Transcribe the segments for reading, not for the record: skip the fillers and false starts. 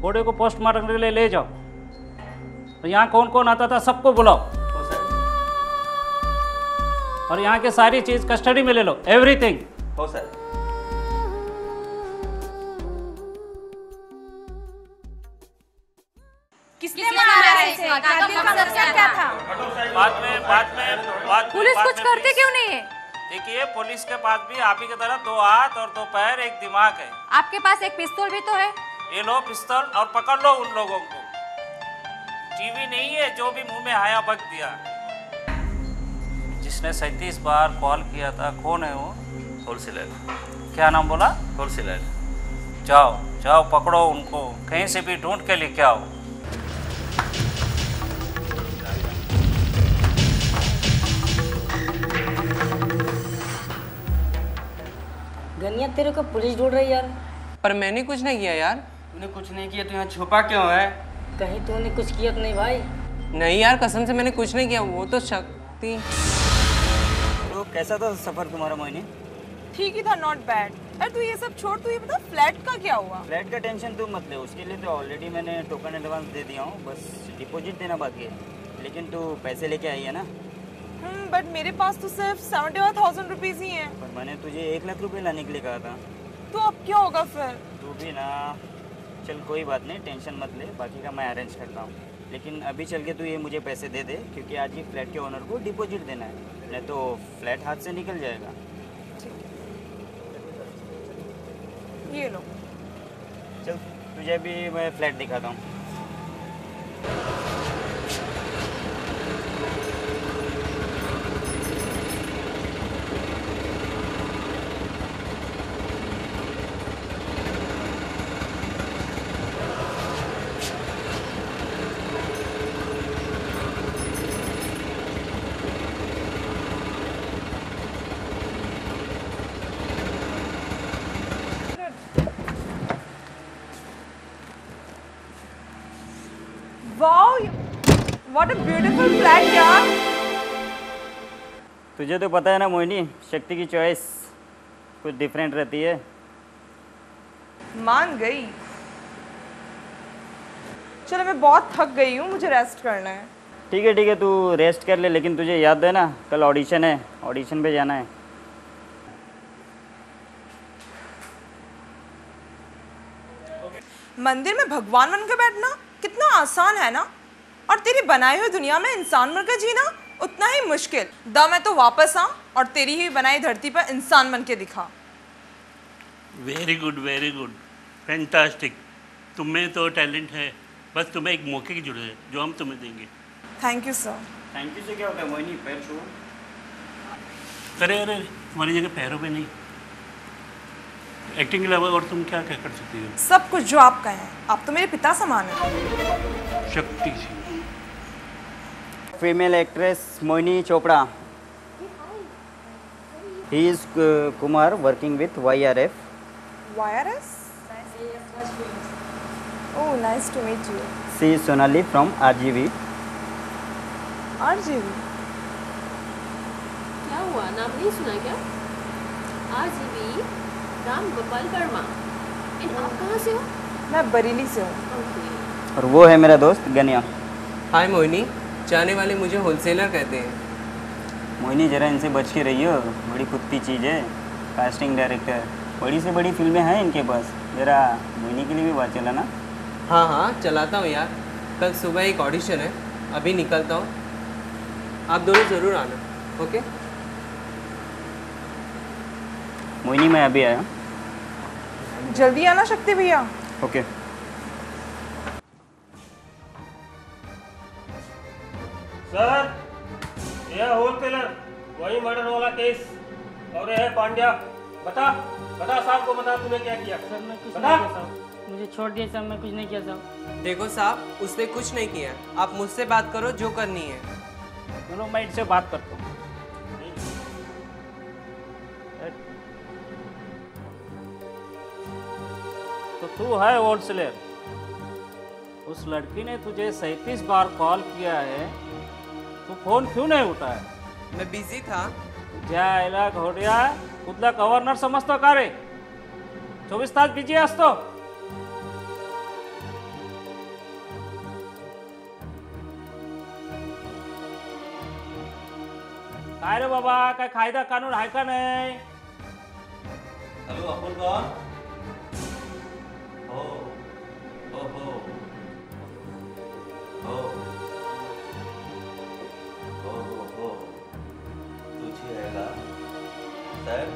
Body को postmortem के लिए ले जाओ। तो यहाँ कौन कौन आता था सबको बुलाओ और यहाँ की सारी चीज कस्टडी में ले लो, एवरीथिंग। हो सर। किसने मारा इसे? कातिल का मकसद क्या था? बाद में पुलिस कुछ करती क्यों नहीं है? देखिए, पुलिस के पास भी आप ही की तरह 2 हाथ और 2 पैर, एक दिमाग है। आपके पास एक पिस्तौल भी तो है। ये लो पिस्तौल और पकड़ लो उन लोगों को। टीवी नहीं है जो भी मुंह में आया बक दिया। जिसने 37 बार कॉल किया था, कौन है वो? होलसेलर। क्या नाम बोला? होलसेलर। जाओ जाओ पकड़ो उनको, कहीं से भी ढूंढ के लेके आओ। गनिया तेरे को पुलिस ढूंढ रही यार। पर मैंने कुछ नहीं किया यार। तूने कुछ नहीं किया तो यहाँ छुपा क्यों है? कहीं तूने कुछ किया तो नहीं भाई? नहीं यार, कसम से मैंने कुछ नहीं किया। वो तो शक्ति। तो कैसा था सफर तुम्हारा मोहिनी? ठीक ही था, नॉट बैड। अरे तू ये सब छोड़, तू ये बता फ्लैट का क्या हुआ? फ्लैट का टेंशन तू मत ले, उसके लिए तो ऑलरेडी मैंने टोकन एडवांस दे दिया हूँ, बस डिपॉजिट देना बाकी है। लेकिन तू पैसे लेके आई है ना? बट मेरे पास तो सिर्फ 71,000 रुपीज ही हैं। पर मैंने तुझे 1 लाख रुपए लाने के लिए कहा था। तो अब क्या होगा फिर? तू भी ना, चल कोई बात नहीं, टेंशन मत ले, बाकी का मैं अरेंज करता हूँ। लेकिन अभी चल के तू ये मुझे पैसे दे दे, क्योंकि आज ही फ्लैट के ओनर को डिपॉजिट देना है, नहीं तो फ्लैट हाथ से निकल जाएगा। ये लो। चल तुझे भी मैं फ्लैट दिखाता हूँ। Wow, what a beautiful flat यार। तुझे तो पता है ना मोहिनी, शक्ति की चॉइस कुछ डिफरेंट रहती है। मान गई। चलो मैं बहुत थक गई हूँ, मुझे रेस्ट करना है। ठीक है तू रेस्ट कर ले, लेकिन तुझे याद है ना कल ऑडिशन है, ऑडिशन पे जाना है। मंदिर में भगवान बनकर बैठना कितना आसान है ना, और तेरी बनाई हुई दुनिया में इंसान बनकर जीना उतना ही मुश्किल। दम है तो वापस आ और तेरी ही बनाई धरती पर इंसान बन के दिखा। Very good, fantastic. तुम में तो टैलेंट है, बस तुम्हें एक मौके की जरूरत है जो हम तुम्हें देंगे। Thank you sir. Thank you से क्या होता है मोहिनी, पैर छू। अरे तुम्हारी जगह पैरों पे नहीं, एक्टिंग के अलावा और तुम क्या क्या कर सकती हो? सब कुछ जो आपका है, आप तो मेरे पिता समान हैं। शक्ति सी। Female actress Mohini Chopra. He is Kumar working with YRF। YRS? Oh, nice to meet you. She is Sonali from RGV. RGV? क्या हुआ, नाम नहीं सुना क्या? RGV राम गोपाल वर्मा। आप कहाँ से हो? मैं बरेली से हूँ। और वो है मेरा दोस्त गनिया। हाय मोहिनी, जाने वाले मुझे होलसेलर कहते हैं। मोहिनी जरा इनसे बच के रहियो, बड़ी कुत्ती चीज़ है। कास्टिंग डायरेक्टर, बड़ी से बड़ी फिल्में हैं इनके पास, जरा मोहिनी के लिए भी बात चला ना। हाँ चलाता हूँ यार। कल सुबह एक ऑडिशन है, अभी निकलता हूँ। आप दोनों ज़रूर आना, ओके? मोहिनी मैं अभी आया। जल्दी आना शक्ति भैया। ओके। सर, यह होलसेलर, वही मर्डर वाला केस, और यह है पांड्या। बता साहब को, बता तूने क्या किया? सर मैं कुछ बता। नहीं किया साहब, मुझे छोड़ दिया साहब, मैं कुछ नहीं किया साहब। देखो साहब, उसने कुछ नहीं किया। आप मुझसे बात करो जो करनी है। चलो मैं इनसे बात करता हूँ। तो तू है होलसेलर, उस लड़की ने तुझे 37 बार कॉल किया है, तू फोन क्यों नहीं उठाया? मैं बिजी था। जायला घोड्या, कुठला गव्हर्नर समजतो का रे? 24 तास बिजी असतो। काय रे बाबा, काय कायदा कानून आहे का नाही? हॅलो, आपण कोण? हो हो हो हो हो हो हो तुझी आहे का साहेब?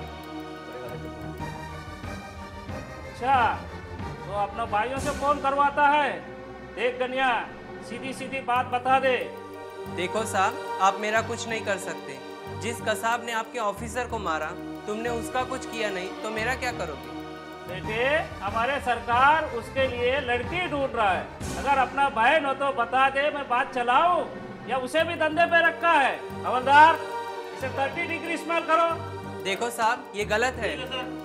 अच्छा, तो अपना भाइयों से फोन करवाता है। देख गनिया, सीधी सीधी बात बता दे। देखो साहब, आप मेरा कुछ नहीं कर सकते। जिस कसाब ने आपके ऑफिसर को मारा, तुमने उसका कुछ किया नहीं, तो मेरा क्या करोगे? बेटे, हमारे सरकार उसके लिए लड़की ढूंढ रहा है। अगर अपना बहन हो तो बता दे, मैं बात चलाऊं, या उसे भी धंधे पे रखा है? हवलदार, इसे 30 डिग्री स्मेल करो। देखो साहब, ये गलत है।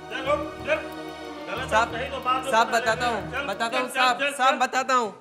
साहब साहब बताता हूँ साहब बताता हूँ।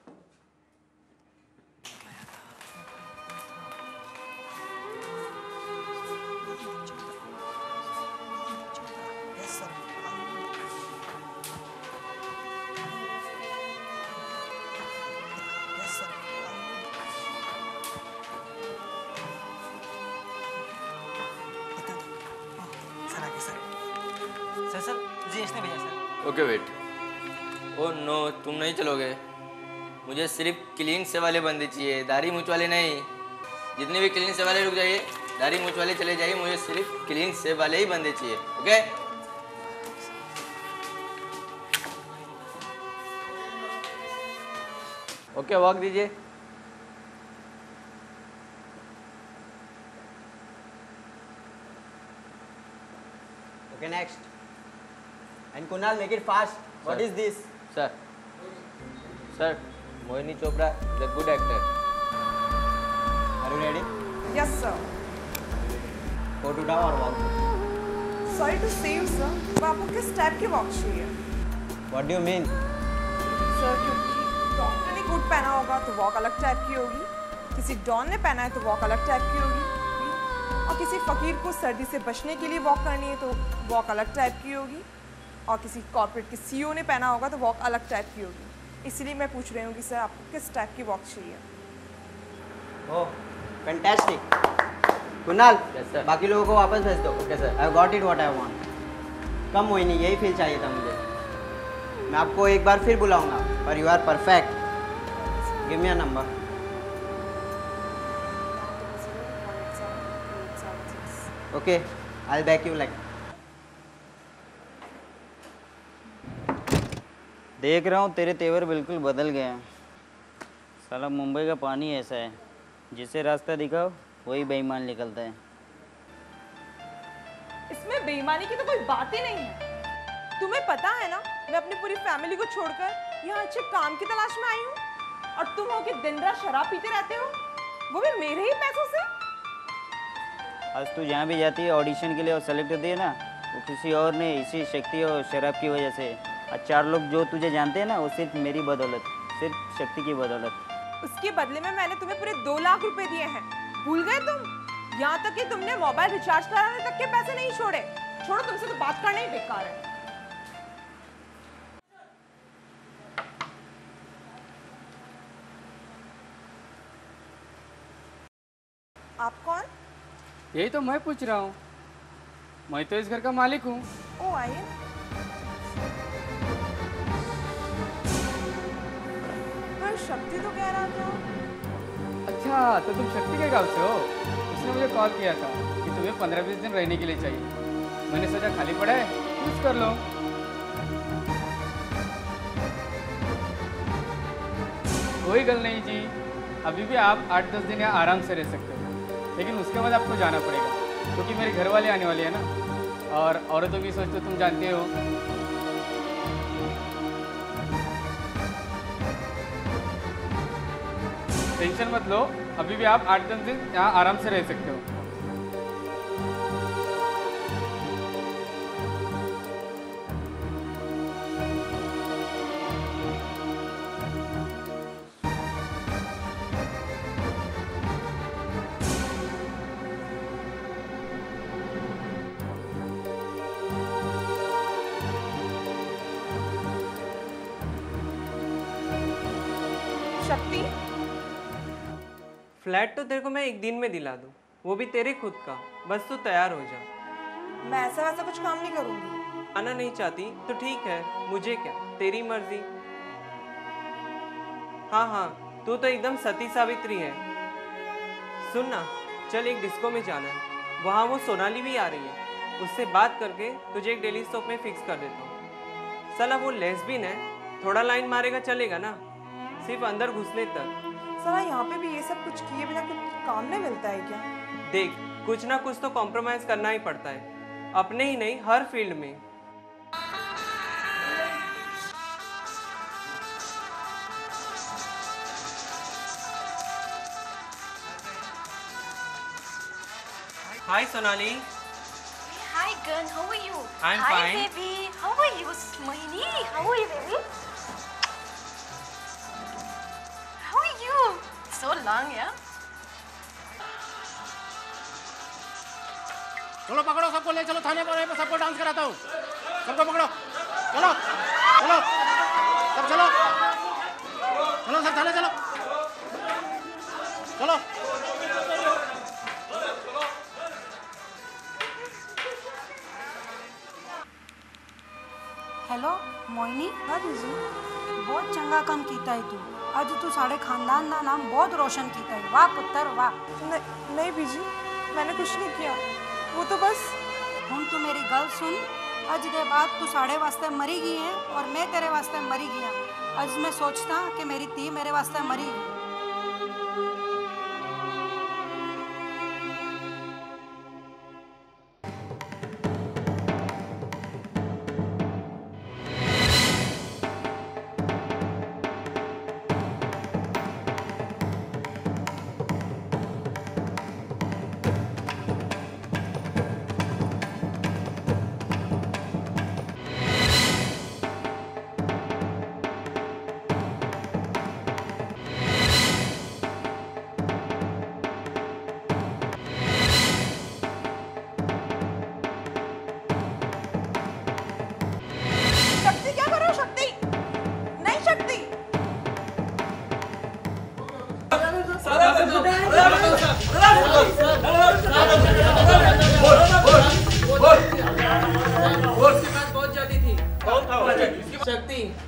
Okay wait. ओ नो, तुम नहीं चलोगे। मुझे सिर्फ क्लीन से वाले बंदे चाहिए, दाढ़ी मूंछ वाले नहीं। जितने भी क्लीन से वाले रुक जाइए, दाढ़ी मूंछ वाले चले जाइए, मुझे सिर्फ क्लीन से वाले ही बंदे चाहिए। ओके ओके, वॉक दीजिए। Okay next. And Kunal, make it fast. What is this? Sir, Mohini Chopra is a good actor. Are you ready? Yes, sir. Photo उठाओ और walk. Sorry to say you, sir, पर आपको किस type की walk चाहिए? What do you mean? सर, क्योंकि doctor ने कोट पहना होगा तो वॉक अलग टाइप की होगी, किसी डॉन ने पहना है तो वॉक अलग टाइप की होगी, और किसी फकीर को सर्दी से बचने के लिए वॉक करनी है तो वॉक अलग टाइप की होगी, और किसी कॉर्पोरेट के सीईओ ने पहना होगा तो वॉक अलग टाइप की होगी। इसलिए मैं पूछ रही हूँ कि सर आपको किस टाइप की वॉक चाहिए? Oh, fantastic. Kunal, Yes, sir. बाकी लोगों को वापस भेज दो। Okay, sir. I got it what I want. कम मोहिनी, यही फील चाहिए था मुझे। मैं आपको एक बार फिर बुलाऊंगा, पर you are perfect. Give me a number. Okay, I'll back you like. देख रहा हूँ तेरे तेवर बिल्कुल बदल गए हैं। साला मुंबई का पानी ऐसा है, जिसे रास्ता दिखाओ वही बेईमान निकलता है। इसमें बेईमानी की तो कोई बात ही नहीं है। तुम्हें पता है ना, मैं अपनी पूरी फैमिली को छोड़कर यहाँ अच्छे काम की तलाश में आई हूँ, और तुम हो कि दिन रात शराब पीते रहते हो, वो भी मेरे ही पैसों से। आज तू जहाँ भी जाती है ऑडिशन के लिए और सेलेक्ट होती है ना, वो किसी और ने इसी शक्ति और शराब की वजह से। और 4 लोग जो तुझे जानते हैं ना, वो सिर्फ मेरी बदौलत, सिर्फ शक्ति की बदौलत। उसके बदले में मैंने तुम्हें पूरे 2 लाख रुपए दिए हैं, भूल गए तुम? यहाँ तक कि तुमने मोबाइल रिचार्ज कराने तक के पैसे नहीं छोड़े। छोड़ो, तुमसे तो बात करना ही बेकार है। आप कौन? यही तो मैं पूछ रहा हूँ। मैं तो इस घर का मालिक हूँ। ओ, आइए। पर शक्ति तो कह रहा था। अच्छा, तो तुम शक्ति के गांव से हो? उसने मुझे कॉल किया था कि तुम्हें 15-20 दिन रहने के लिए चाहिए। मैंने सोचा खाली पड़ा है, यूज कर लो। कोई गल नहीं जी, अभी भी आप 8-10 दिन यहाँ आराम से रह सकते हो, लेकिन उसके बाद आपको जाना पड़ेगा, क्योंकि मेरे घर वाले आने वाले हैं ना, और औरतों की सोच तो तुम जानते हो। टेंशन मत लो, अभी भी आप 8-10 दिन यहाँ आराम से रह सकते हो। शक्ति, फ्लैट तो तेरे को मैं एक दिन में दिला दूँ, वो भी तेरे खुद का, बस तू तैयार हो जा। मैं ऐसा वैसा कुछ काम नहीं करूंगी। आना नहीं चाहती तो ठीक है, मुझे क्या, तेरी मर्जी। हाँ हाँ, तू तो एकदम सती सावित्री है। सुन ना, चल एक डिस्को में जाना है, वहाँ वो सोनाली भी आ रही है, उससे बात करके तुझे एक डेली स्टॉप में फिक्स कर देता हूँ। साला वो लेस्बियन है, थोड़ा लाइन मारेगा चलेगा ना, सिर्फ अंदर घुसने तक। साला यहाँ पे भी ये सब कुछ किए बिना कुछ काम नहीं मिलता है क्या? देख, कुछ ना कुछ तो कॉम्प्रोमाइज करना ही पड़ता है, अपने ही नहीं हर फील्ड में। Hi Sonali. Hi Gun, how are you? I'm Hi fine. baby, how are you? Mohini, how are you baby? How are you? So long, yeah? चलो पकड़ो सबको, ले चलो थाने पर, सबको डांस कराता हूँ। सबको पकड़ो, चलो चलो सब चलो, चलो सब थाने चलो, चलो। हेलो मोहिनी। हाँ दीदी। बहुत चंगा काम कीता है तू, आज तू साढ़े खानदान का नाम बहुत रोशन कीता है। वाह पुत्र वाह। नहीं बीजी, मैंने कुछ नहीं किया, वो तो बस। हुण तू मेरी गल सुन, अज दे बाद तू साढ़े वास्ते मरी गई है और मैं तेरे वास्ते मरी गई। अज मैं सोचता कि मेरी धी मेरे वास्ते मरी गई। शक्ति